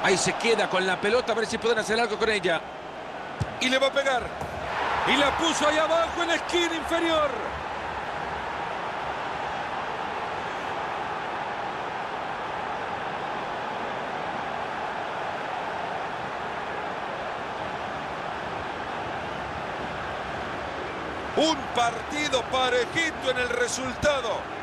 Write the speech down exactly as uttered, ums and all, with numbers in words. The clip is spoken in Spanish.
Ahí se queda con la pelota, a ver si pueden hacer algo con ella. Y le va a pegar. Y la puso ahí abajo en la esquina inferior. Un partido parejito en el resultado.